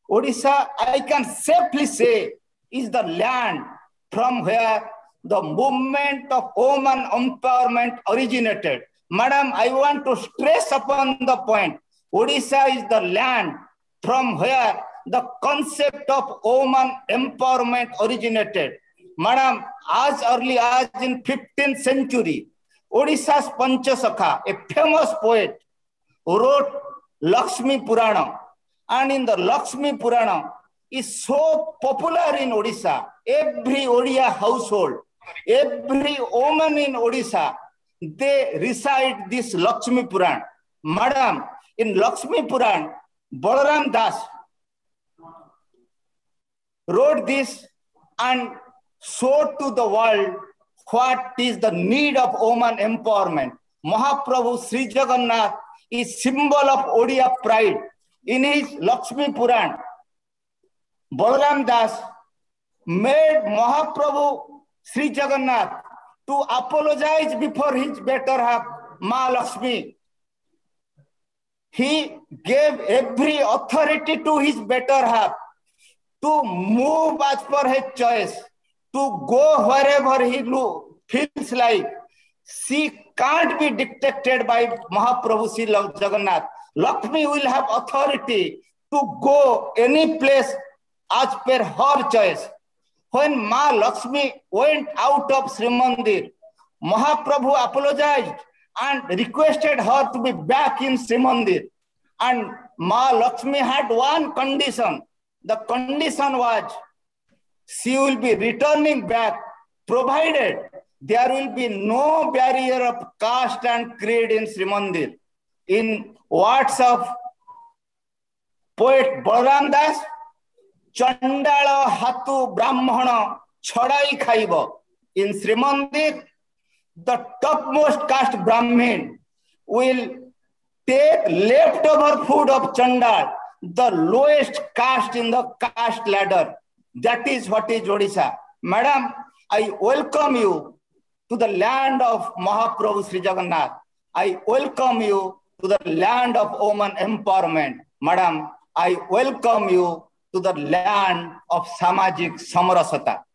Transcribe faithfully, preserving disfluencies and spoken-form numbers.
Odisha, I can safely say, is the land from where the movement of woman empowerment originated. Madam, I want to stress upon the point. Odisha is the land from where the concept of woman empowerment originated. Madam, as early as in fifteenth century, Odisha's Panchasakha, a famous poet, wrote Lakshmi Purana. And in the Lakshmi Purana is so popular in Odisha. Every Odia household, every woman in Odisha, they recite this Lakshmi Purana. Madam, in Lakshmi Purana, Balaram Das wrote this and showed to the world what is the need of woman empowerment. Mahaprabhu Sri Jagannath is symbol of Odia pride. In his Lakshmi Puran, Balaram Das made Mahaprabhu Sri Jagannath to apologize before his better half, Ma Lakshmi. He gave every authority to his better half to move as per his choice, to go wherever he feels like. She can't be dictated by Mahaprabhu Sri Jagannath. Lakshmi will have authority to go any place as per her choice. When Ma Lakshmi went out of Sri Mandir, Mahaprabhu apologized and requested her to be back in Sri Mandir. And Ma Lakshmi had one condition. The condition was she will be returning back provided there will be no barrier of caste and creed in Sri Mandir. In words of poet Balaram Das, Chandala Hatu Brahmana Chadai Khaiba. In Sri Mandir, the topmost caste Brahmin will take leftover food of Chandal, the lowest caste in the caste ladder. That is what is Odisha. Madam, I welcome you to the land of Mahaprabhu Sri Jagannath. I welcome you to the land of woman empowerment. Madam, I welcome you to the land of Samajik Samarasata.